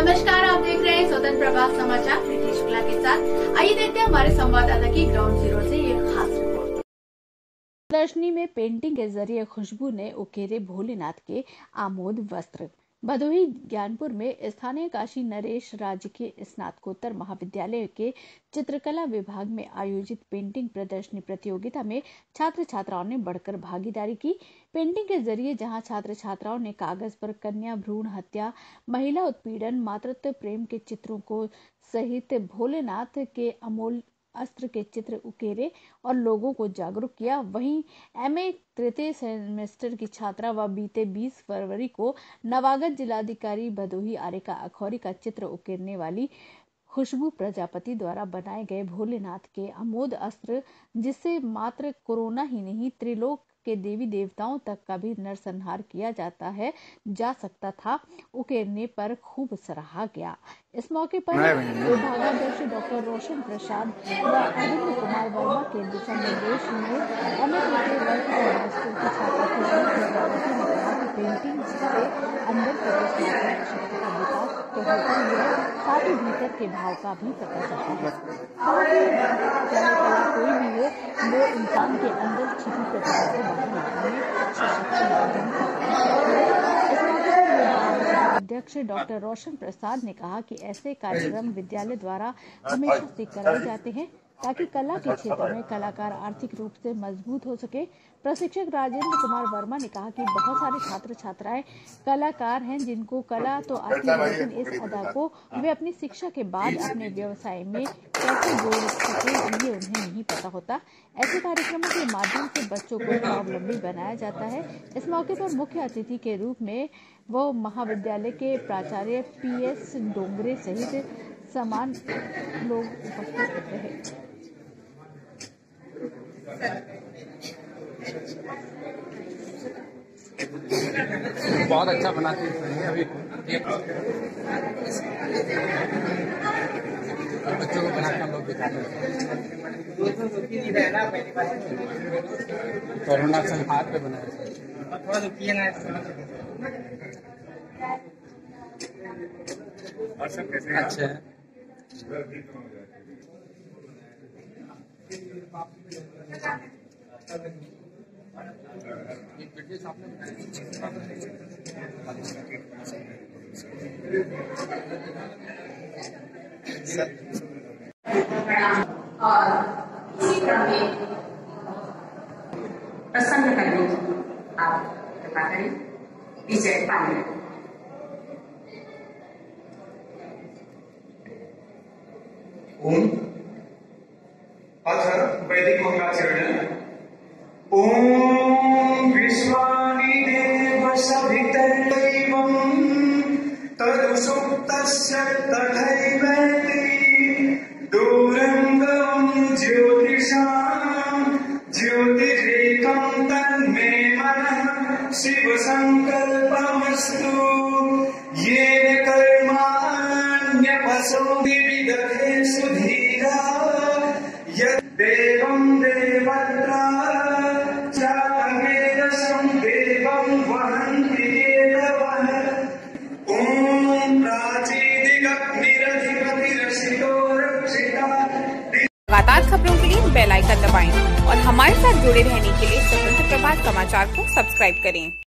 नमस्कार, आप देख रहे हैं स्वतंत्र प्रभात समाचार प्रीति शुक्ला के साथ। आइए देखते हैं हमारे संवाददाता की ग्राउंड जीरो से एक खास रिपोर्ट। प्रदर्शनी में पेंटिंग के जरिए खुशबू ने उकेरे भोलेनाथ के आमोद वस्त्र। भदोही ज्ञानपुर में स्थानीय काशी नरेश राजकीय स्नातकोत्तर महाविद्यालय के चित्रकला विभाग में आयोजित पेंटिंग प्रदर्शनी प्रतियोगिता में छात्र छात्राओं ने बढ़कर भागीदारी की। पेंटिंग के जरिए जहां छात्र छात्राओं ने कागज पर कन्या भ्रूण हत्या, महिला उत्पीड़न, मातृत्व प्रेम के चित्रों को सहित भोलेनाथ के अमोल अस्त्र के चित्र उकेरे और लोगों को जागरूक किया। वहीं एमए तृतीय सेमेस्टर की छात्रा व बीते 20 फरवरी को नवागत जिलाधिकारी भदोही आरेका अखौरी का चित्र उकेरने वाली खुशबू प्रजापति द्वारा बनाए गए भोलेनाथ के अमोद अस्त्र, जिससे मात्र कोरोना ही नहीं त्रिलोक के देवी देवताओं तक का भी नरसंहार किया जा सकता था, उकेरने पर खूब सराहा गया। इस मौके पर विभागाध्यक्ष डॉक्टर रोशन प्रसाद व अरविंद कुमार वर्मा के दिशा निर्देश में एमए वर्ग के मास्टर की छात्रा प्रजापति ने कहा कि पेंटिंग से अंदर प्रवेश शक्ति का विकास तो होता ही है, साथ ही भीतर के भाव का भी पता चलता है। चाहे कोई भी हो, वो इंसान के अंदर छिपी प्रतिभा को बाहर निकालने अध्यक्ष डॉक्टर रोशन प्रसाद ने कहा कि ऐसे कार्यक्रम विद्यालय द्वारा हमेशा से कराए जाते हैं ताकि कला के क्षेत्र में कलाकार आर्थिक रूप से मजबूत हो सके। प्रशिक्षक राजेंद्र कुमार वर्मा ने कहा कि बहुत सारे छात्र छात्राएं कलाकार हैं जिनको कला तो आती है, लेकिन इस अदा को वे अपनी शिक्षा के बाद अपने व्यवसाय में कैसे जोड़ सके ये उन्हें नहीं पता होता। ऐसे कार्यक्रमों के माध्यम से बच्चों को स्वावलंबी बनाया जाता है। इस मौके पर मुख्य अतिथि के रूप में वो महाविद्यालय के प्राचार्य PS डोंगरे सहित समान लोग उपस्थित रहे। बहुत अच्छा बनाती है। अभी बच्चों को बनाकर हम लोग दिखाते हैं। कोरोना संहार पे बनाया थोड़ा दुखी है ना। अच्छा है। और इसी क्रम में प्रसन्न करने की आप कृपा करें। विजय पांडे। ओम अथ वैदिक मंगलाचरण। ओम विश्वानि देव सवितर्दैवं तदुसुप्तस्य तथैवेति दूरंगं ज्योतिषां ज्योतिरेकं तन्मे मनः शिव संकल्पमस्तु। येन कर्माण्यपसो विविदधे सुधीरा यद्देवं देवत्रा चामेदसं देवं वहन्ति देववः। ॐ प्राचीदिगग्निरधिपतिरसितो रक्षिता। लगातार खबरों के लिए बेल आइकन दबाएं और हमारे साथ जुड़े रहने के लिए स्वतंत्र प्रभात समाचार को सब्सक्राइब करें।